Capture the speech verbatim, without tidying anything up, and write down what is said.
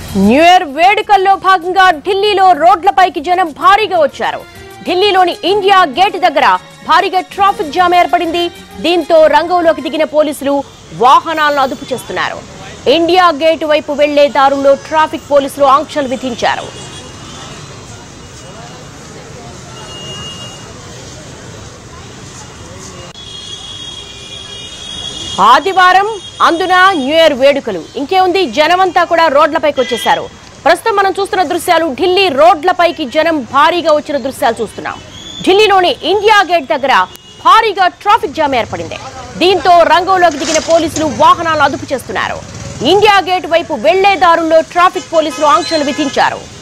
New year వేడుకల్లో భాగంగా ఢిల్లీలో రోడ్లపైకి జనం భారీగా వచ్చారు. ఢిల్లీలోని ఇండియా గేట్ దగ్గర భారీగా ట్రాఫిక్ జామ్ ఏర్పడింది. దీంతో రంగంలోకి దిగిన పోలీసులు వాహనాలను అదుపు చేస్తున్నారు. ఇండియా గేట్ వైపు వెళ్లే దారుల్లో ట్రాఫిక్ పోలీసులు ఆంక్షలు విధించారు. ఆదివారం అందున న్యూ ఇయర్ వేడుకలు ఇంకేముంది, జనమంతా కూడా రోడ్లపైకి వచ్చేశారు. ప్రస్తుతం మనం చూస్తున్న దృశ్యాలు ఢిల్లీ రోడ్లపైకి జనం భారీగా వచ్చిన దృశ్యాలు చూస్తున్నాం. ఢిల్లీలోని ఇండియా గేట్ దగ్గర భారీగా ట్రాఫిక్ జామ్ ఏర్పడింది. దీంతో రంగంలోకి దిగిన పోలీసులు వాహనాలు అదుపు చేస్తున్నారు. ఇండియా గేట్ వైపు వెళ్లే దారుల్లో ట్రాఫిక్ పోలీసులు ఆంక్షలు విధించారు.